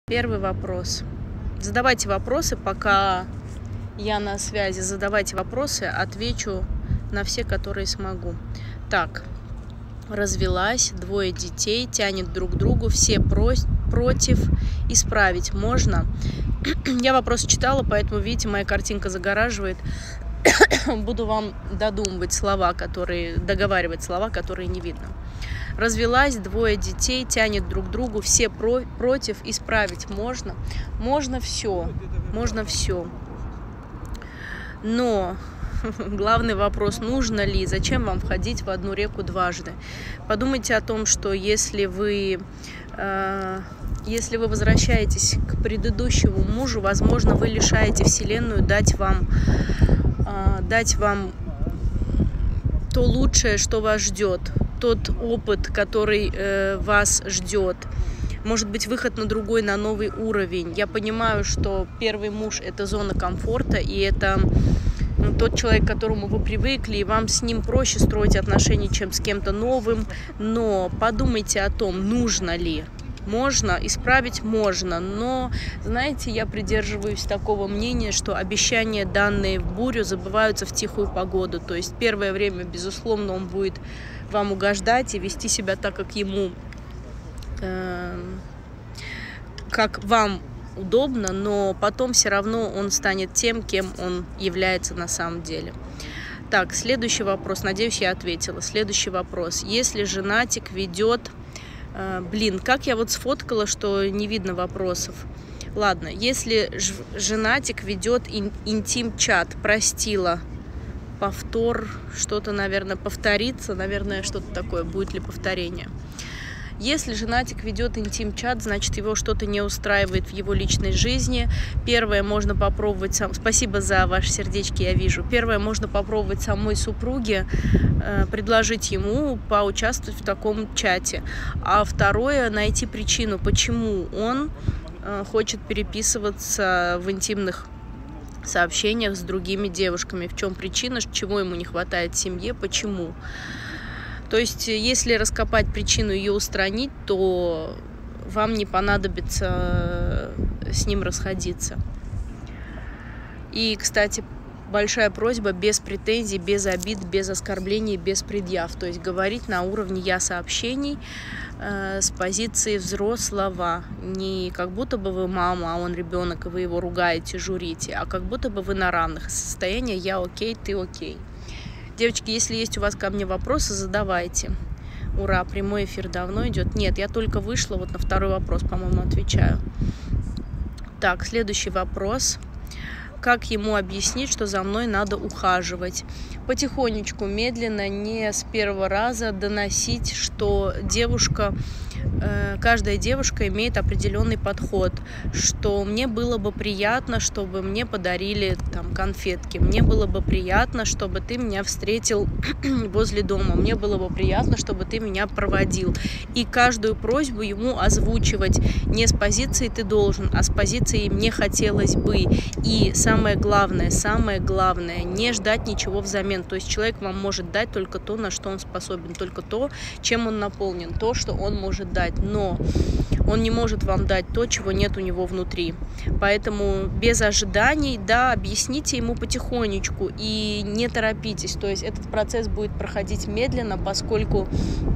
Первый вопрос. Задавайте вопросы, пока я на связи. Задавайте вопросы, отвечу на все, которые смогу. Так, развелась, 2 детей, тянет друг к другу, все против, исправить можно? Я вопрос читала, поэтому, видите, моя картинка загораживает. Буду вам договаривать слова, которые не видно. Развелась, 2 детей, тянет друг к другу, все против, исправить можно? Можно все, можно все. Но главный вопрос, нужно ли, зачем вам входить в одну реку дважды? Подумайте о том, что если вы возвращаетесь к предыдущему мужу, возможно, вы лишаете Вселенную дать вам то лучшее, что вас ждет, тот опыт, который вас ждет. Может быть, выход на другой, на новый уровень. Я понимаю, что первый муж – это зона комфорта, и это тот человек, к которому вы привыкли, и вам с ним проще строить отношения, чем с кем-то новым. Но подумайте о том, нужно ли. Можно, исправить можно, но, знаете, я придерживаюсь такого мнения, что обещания, данные в бурю, забываются в тихую погоду. То есть первое время, безусловно, он будет вам угождать и вести себя так, как вам удобно, но потом все равно он станет тем, кем он является на самом деле. Так, следующий вопрос. Надеюсь, я ответила. Следующий вопрос. Если женатик ведет... Блин, как я вот сфоткала, что не видно вопросов. Ладно, если женатик ведет интим-чат, простила, повтор, что-то, наверное, повторится, наверное, что-то такое, будет ли повторение. Если женатик ведет интим-чат, значит, его что-то не устраивает в его личной жизни. Первое, можно попробовать... Спасибо за ваши сердечки, я вижу. Первое, можно попробовать самой супруге, предложить ему поучаствовать в таком чате. А второе, найти причину, почему он хочет переписываться в интимных сообщениях с другими девушками. В чем причина, чего ему не хватает в семье, почему. То есть, если раскопать причину, ее устранить, то вам не понадобится с ним расходиться. И, кстати, большая просьба без претензий, без обид, без оскорблений, без предъяв. То есть говорить на уровне «я» сообщений с позиции взрослого. Не как будто бы вы мама, а он ребенок, и вы его ругаете, журите, а как будто бы вы на равных. Состояние «я окей, ты окей». Девочки, если есть у вас ко мне вопросы, задавайте. Ура, прямой эфир давно идет. Нет, я только вышла, вот на второй вопрос, по-моему, отвечаю. Так, следующий вопрос. Как ему объяснить, что за мной надо ухаживать? Потихонечку, медленно, не с первого раза доносить, что каждая девушка имеет определенный подход, что мне было бы приятно, чтобы мне подарили там конфетки, мне было бы приятно, чтобы ты меня встретил возле дома, мне было бы приятно, чтобы ты меня проводил. И каждую просьбу ему озвучивать не с позиции «ты должен», а с позиции «мне хотелось бы». И самое главное, не ждать ничего взамен. То есть человек вам может дать только то, на что он способен, только то, чем он наполнен, то, что он может дать. Но он не может вам дать то, чего нет у него внутри. Поэтому без ожиданий, да, объясните ему потихонечку и не торопитесь. То есть этот процесс будет проходить медленно, поскольку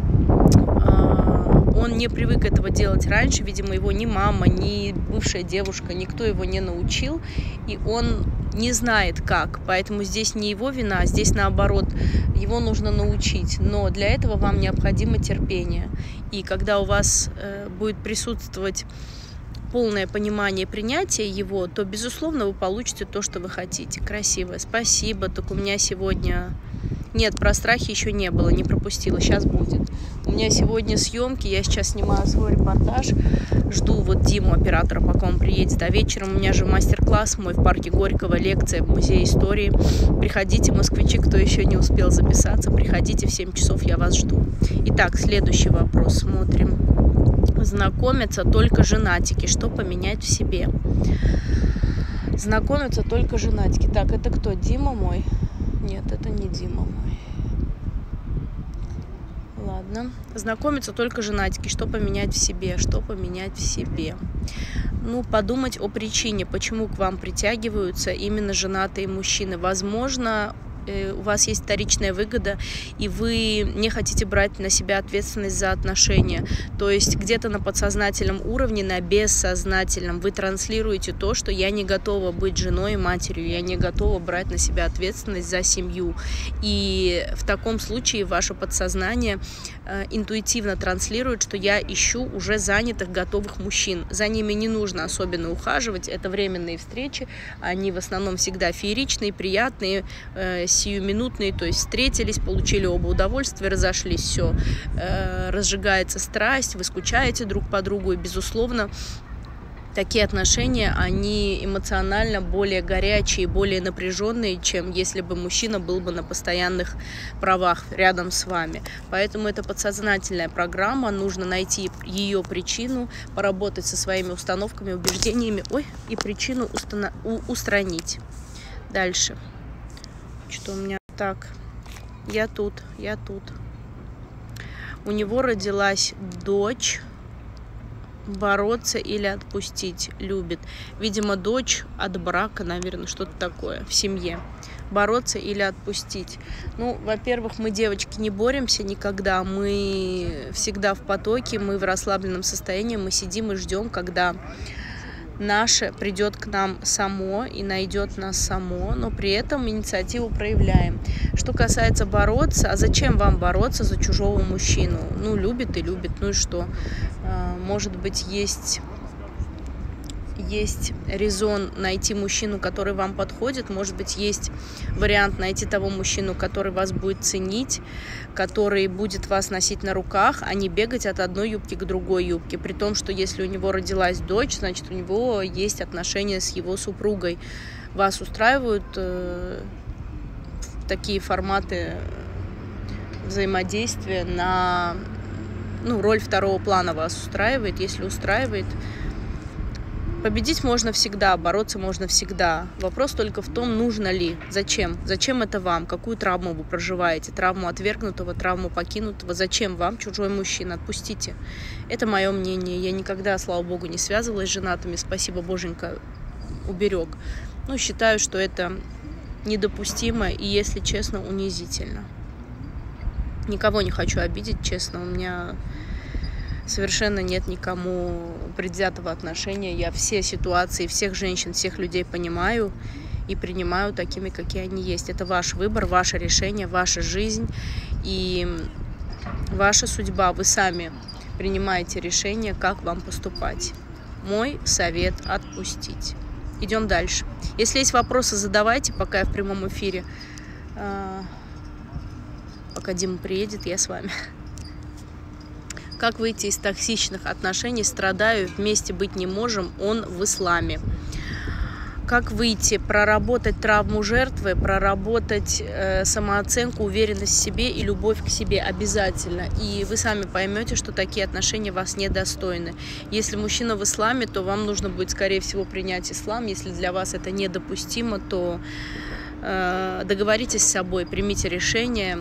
он не привык этого делать раньше, видимо, его ни мама, ни бывшая девушка, никто его не научил, и он не знает как, поэтому здесь не его вина, здесь наоборот, его нужно научить, но для этого вам необходимо терпение, и когда у вас будет присутствовать полное понимание и принятие его, то, безусловно, вы получите то, что вы хотите. Красиво, спасибо, только у меня сегодня... Нет, про страхи еще не было, не пропустила, сейчас будет. У меня сегодня съемки, я сейчас снимаю свой репортаж, жду вот Диму, оператора, пока он приедет, а вечером у меня же мастер-класс мой в парке Горького, лекция в Музее истории. Приходите, москвичи, кто еще не успел записаться, приходите, в 7 часов я вас жду. Итак, следующий вопрос, смотрим. Знакомятся только женатики, что поменять в себе? Знакомятся только женатики. Так, это кто, Дима мой? Нет, это не Дима мой. Ладно. Знакомиться только женатики. Что поменять в себе? Что поменять в себе? Ну, подумать о причине, почему к вам притягиваются именно женатые мужчины. Возможно, у вас есть вторичная выгода, и вы не хотите брать на себя ответственность за отношения. То есть где-то на подсознательном уровне, на бессознательном вы транслируете то, что я не готова быть женой и матерью, я не готова брать на себя ответственность за семью. И в таком случае ваше подсознание интуитивно транслирует, что я ищу уже занятых, готовых мужчин. За ними не нужно особенно ухаживать, это временные встречи, они в основном всегда фееричные, приятные, сиюминутные, то есть встретились, получили оба удовольствия, разошлись, все, разжигается страсть, вы скучаете друг по другу, и, безусловно, такие отношения, они эмоционально более горячие, более напряженные, чем если бы мужчина был бы на постоянных правах рядом с вами. Поэтому это подсознательная программа, нужно найти ее причину, поработать со своими установками, убеждениями, и причину устранить. Дальше. Что у меня так? Я тут. У него родилась дочь. Бороться или отпустить любит. Видимо, дочь от брака, наверное, что-то такое в семье. Бороться или отпустить. Ну, во-первых, мы, девочки, не боремся никогда. Мы всегда в потоке, мы в расслабленном состоянии, мы сидим и ждем, когда наше придет к нам само и найдет нас само, но при этом инициативу проявляем. Что касается бороться, а зачем вам бороться за чужого мужчину? Ну, любит и любит, ну и что? Может быть, есть резон найти мужчину, который вам подходит, может быть, есть вариант найти того мужчину, который вас будет ценить, который будет вас носить на руках, а не бегать от одной юбки к другой юбке, при том, что если у него родилась дочь, значит, у него есть отношения с его супругой. Вас устраивают такие форматы взаимодействия на... роль второго плана вас устраивает? Если устраивает, победить можно всегда, бороться можно всегда. Вопрос только в том, нужно ли, зачем. Зачем это вам? Какую травму вы проживаете? Травму отвергнутого, травму покинутого. Зачем вам чужой мужчина? Отпустите. Это мое мнение. Я никогда, слава богу, не связывалась с женатыми. Спасибо, Боженька, уберег. Считаю, что это недопустимо и, если честно, унизительно. Никого не хочу обидеть, честно. У меня совершенно нет никому предвзятого отношения. Я все ситуации, всех женщин, всех людей понимаю и принимаю такими, какие они есть. Это ваш выбор, ваше решение, ваша жизнь и ваша судьба. Вы сами принимаете решение, как вам поступать. Мой совет – отпустить. Идем дальше. Если есть вопросы, задавайте, пока я в прямом эфире. Пока Дима приедет, я с вами. Как выйти из токсичных отношений? Страдаю, вместе быть не можем, он в исламе. Как выйти? Проработать травму жертвы, проработать самооценку, уверенность в себе и любовь к себе обязательно. И вы сами поймете, что такие отношения вас недостойны. Если мужчина в исламе, то вам нужно будет, скорее всего, принять ислам. Если для вас это недопустимо, то договоритесь с собой, примите решение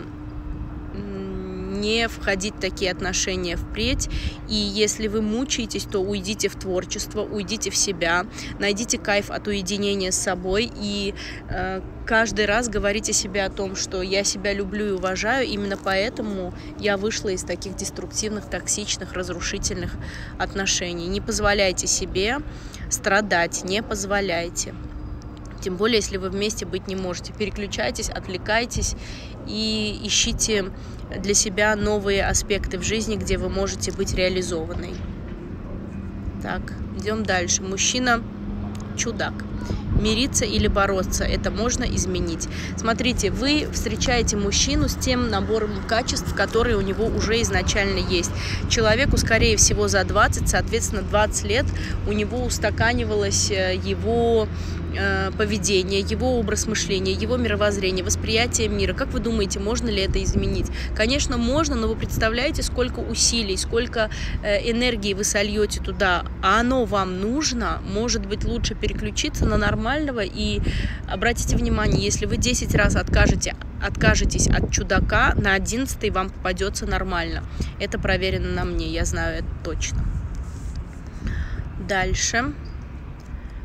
не входить в такие отношения впредь. И если вы мучаетесь, то уйдите в творчество, уйдите в себя, найдите кайф от уединения с собой и каждый раз говорите себе о том, что я себя люблю и уважаю, именно поэтому я вышла из таких деструктивных, токсичных, разрушительных отношений. Не позволяйте себе страдать, не позволяйте. Тем более, если вы вместе быть не можете. Переключайтесь, отвлекайтесь и ищите для себя новые аспекты в жизни, где вы можете быть реализованной. Так, идем дальше. Мужчина чудак. Мириться или бороться, это можно изменить. Смотрите, вы встречаете мужчину с тем набором качеств, которые у него уже изначально есть. Человеку, скорее всего, за 20, соответственно, 20 лет у него устаканивалось его поведение, его образ мышления, его мировоззрение, восприятие мира. Как вы думаете, можно ли это изменить? Конечно, можно, но вы представляете, сколько усилий, сколько энергии вы сольете туда, а оно вам нужно? Может быть, лучше переключиться на нормального. И обратите внимание, если вы 10 раз откажетесь от чудака, на 11-й вам попадется нормально. Это проверено на мне, я знаю это точно. Дальше.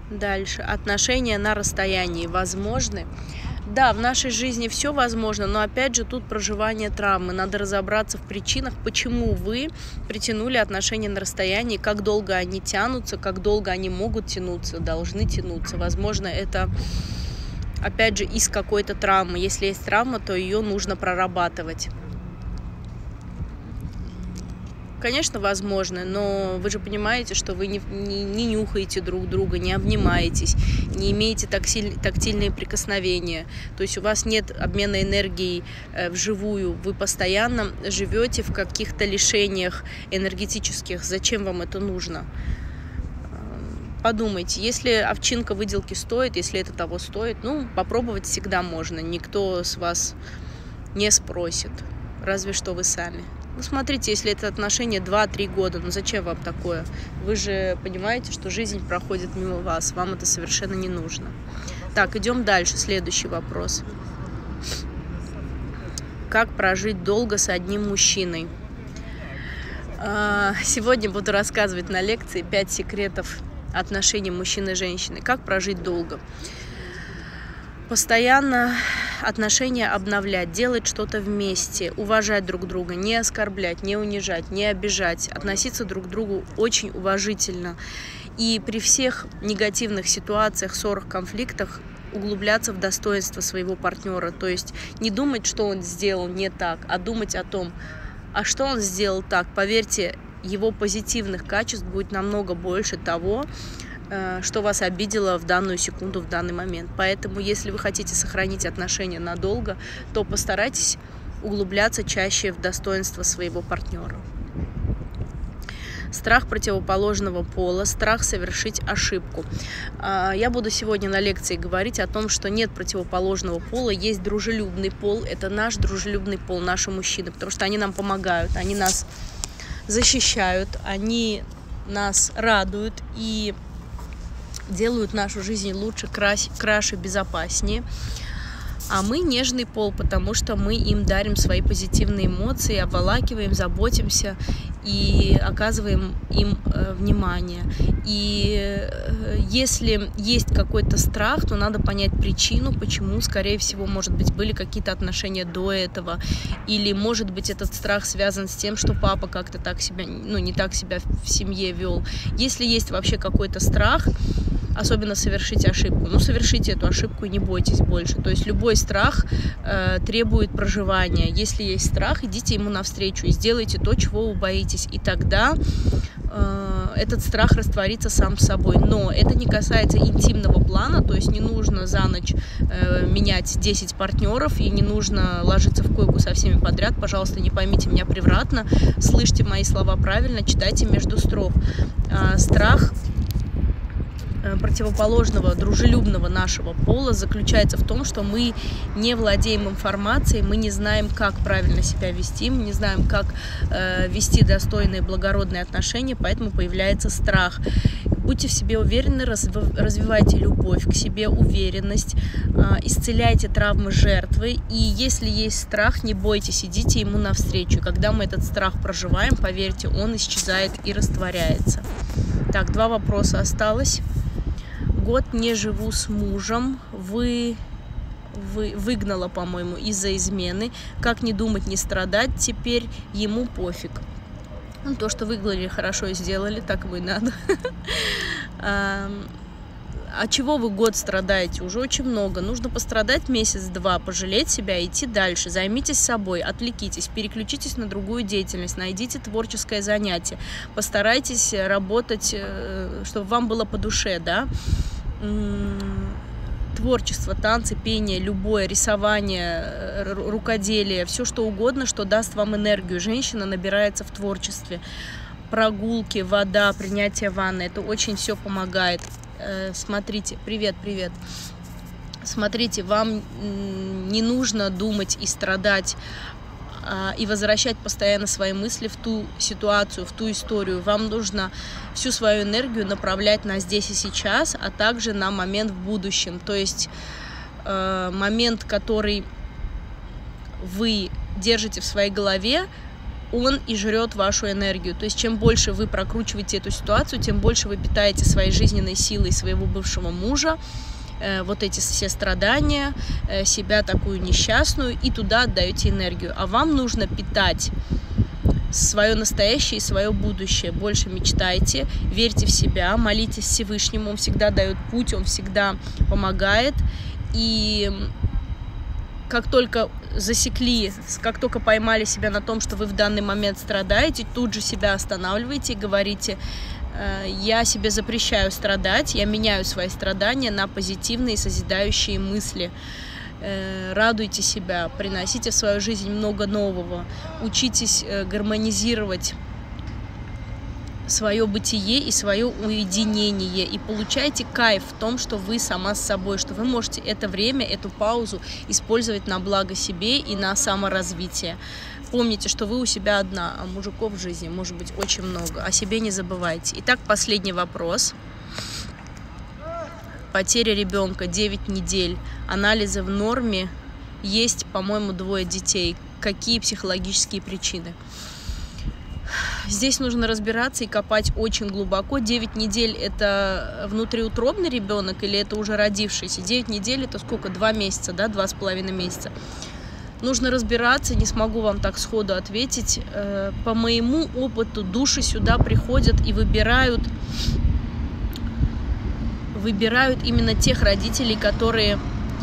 Дальше. Отношения на расстоянии возможны? Да, в нашей жизни все возможно, но опять же тут проживание травмы. Надо разобраться в причинах, почему вы притянули отношения на расстоянии, как долго они тянутся, как долго они могут тянуться, должны тянуться. Возможно, это опять же из какой-то травмы. Если есть травма, то ее нужно прорабатывать. Конечно, возможно, но вы же понимаете, что вы не нюхаете друг друга, не обнимаетесь, не имеете тактильные прикосновения. То есть у вас нет обмена энергией вживую. Вы постоянно живете в каких-то лишениях энергетических. Зачем вам это нужно? Подумайте, если овчинка выделки стоит, если это того стоит, ну, попробовать всегда можно. Никто с вас не спросит, разве что вы сами. Ну, смотрите, если это отношения 2-3 года, ну зачем вам такое? Вы же понимаете, что жизнь проходит мимо вас, вам это совершенно не нужно. Так, идем дальше, следующий вопрос. Как прожить долго с одним мужчиной? Сегодня буду рассказывать на лекции 5 секретов отношений мужчины и женщины. Как прожить долго? Постоянно отношения обновлять, делать что-то вместе, уважать друг друга, не оскорблять, не унижать, не обижать, относиться друг к другу очень уважительно. И при всех негативных ситуациях, ссорах, конфликтах углубляться в достоинство своего партнера. То есть не думать, что он сделал не так, а думать о том, а что он сделал так. Поверьте, его позитивных качеств будет намного больше того, что вас обидело в данную секунду, в данный момент. Поэтому, если вы хотите сохранить отношения надолго, то постарайтесь углубляться чаще в достоинство своего партнера. Страх противоположного пола, страх совершить ошибку. Я буду сегодня на лекции говорить о том, что нет противоположного пола, есть дружелюбный пол. Это наш дружелюбный пол, наши мужчины, потому что они нам помогают, они нас защищают, они нас радуют и делают нашу жизнь лучше, краше, безопаснее. А мы нежный пол, потому что мы им дарим свои позитивные эмоции, обволакиваем, заботимся и оказываем им внимание. И если есть какой-то страх, то надо понять причину, почему, скорее всего, может быть, были какие-то отношения до этого. Или, может быть, этот страх связан с тем, что папа как-то так себя, не так себя в семье вел. Если есть вообще какой-то страх, особенно совершить ошибку, совершите эту ошибку и не бойтесь больше. То есть любой страх требует проживания. Если есть страх, идите ему навстречу и сделайте то, чего вы боитесь. И тогда этот страх растворится сам собой. Но это не касается интимного плана, то есть не нужно за ночь менять 10 партнеров и не нужно ложиться в койку со всеми подряд. Пожалуйста, не поймите меня превратно, слышьте мои слова правильно, читайте между строк. Страх противоположного, дружелюбного нашего пола заключается в том, что мы не владеем информацией, мы не знаем, как правильно себя вести, мы не знаем, как вести достойные, благородные отношения, поэтому появляется страх. Будьте в себе уверены, развивайте любовь к себе, уверенность, исцеляйте травмы жертвы, и если есть страх, не бойтесь, идите ему навстречу. Когда мы этот страх проживаем, поверьте, он исчезает и растворяется. Так, 2 вопроса осталось. Год не живу с мужем, выгнала, по-моему, из-за измены. Как не думать, не страдать, теперь ему пофиг. То, что выгнали, хорошо сделали, так ему и надо. А чего вы год страдаете? Уже очень много. Нужно пострадать месяц-два, пожалеть себя и идти дальше. Займитесь собой, отвлекитесь, переключитесь на другую деятельность, найдите творческое занятие. Постарайтесь работать, чтобы вам было по душе, да? Творчество, танцы, пение, любое, рисование, рукоделие, все что угодно, что даст вам энергию. Женщина набирается в творчестве. Прогулки, вода, принятие ванны, это очень все помогает. Смотрите, привет. Смотрите, вам не нужно думать и страдать, и возвращать постоянно свои мысли в ту ситуацию, в ту историю. Вам нужно всю свою энергию направлять на здесь и сейчас, а также на момент в будущем. То есть момент, который вы держите в своей голове, он и жрет вашу энергию. То есть чем больше вы прокручиваете эту ситуацию, тем больше вы питаете своей жизненной силой своего бывшего мужа, вот эти все страдания, себя такую несчастную, и туда отдаете энергию. А вам нужно питать свое настоящее и свое будущее. Больше мечтайте, верьте в себя, молитесь Всевышнему, он всегда дает путь, он всегда помогает. И как только засекли, как только поймали себя на том, что вы в данный момент страдаете, тут же себя останавливаете и говорите: я себе запрещаю страдать, я меняю свои страдания на позитивные созидающие мысли. Радуйте себя, приносите в свою жизнь много нового, учитесь гармонизировать свое бытие и свое уединение, и получайте кайф в том, что вы сама с собой, что вы можете это время, эту паузу использовать на благо себе и на саморазвитие. Помните, что вы у себя одна, а мужиков в жизни может быть очень много. О себе не забывайте. Итак, последний вопрос. Потеря ребенка 9 недель. Анализы в норме. Есть, по-моему, 2 детей. Какие психологические причины? Здесь нужно разбираться и копать очень глубоко. 9 недель – это внутриутробный ребенок или это уже родившийся? 9 недель – это сколько? 2 месяца, да? 2,5 месяца. Нужно разбираться, не смогу вам так сходу ответить. По моему опыту, души сюда приходят и выбирают именно тех родителей, которые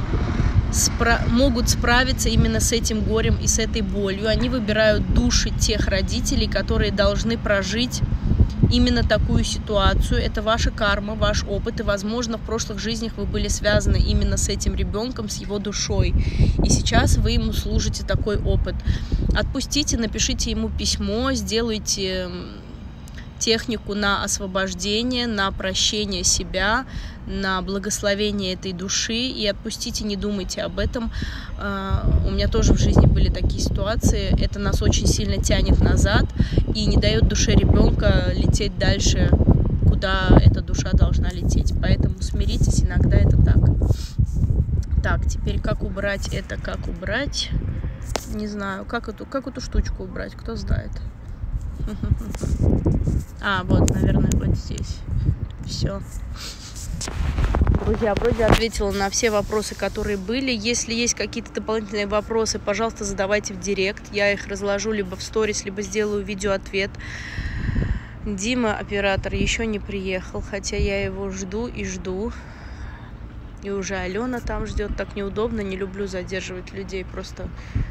могут справиться именно с этим горем и с этой болью. Они выбирают души тех родителей, которые должны прожить именно такую ситуацию. Это ваша карма, ваш опыт, и, возможно, в прошлых жизнях вы были связаны именно с этим ребенком, с его душой. И сейчас вы ему служите такой опыт. Отпустите, напишите ему письмо, сделайте технику на освобождение, на прощение себя, на благословение этой души, и отпустите, не думайте об этом. У меня тоже в жизни были такие ситуации. Это нас очень сильно тянет назад и не дает душе ребенка лететь дальше, куда эта душа должна лететь. Поэтому смиритесь, иногда это так. Так, теперь как убрать это, как убрать? Не знаю, как эту штучку убрать, кто знает. А, вот, наверное, вот здесь. Все. Друзья, вроде ответила на все вопросы, которые были. Если есть какие-то дополнительные вопросы, пожалуйста, задавайте в директ. Я их разложу либо в сторис, либо сделаю видеоответ. Дима, оператор, еще не приехал, хотя я его жду и жду. И уже Алена там ждет. Так неудобно, не люблю задерживать людей, просто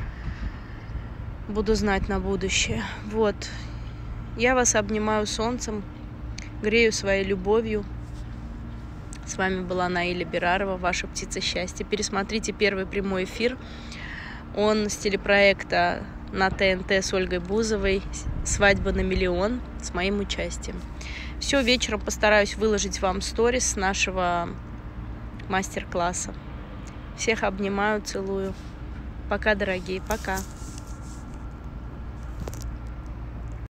буду знать на будущее. Вот. Я вас обнимаю солнцем, грею своей любовью. С вами была Наиля Берарова, ваша птица счастья. Пересмотрите первый прямой эфир. Он с телепроекта на ТНТ с Ольгой Бузовой «Свадьба на миллион» с моим участием. Все, вечером постараюсь выложить вам сторис с нашего мастер-класса. Всех обнимаю, целую. Пока, дорогие, пока.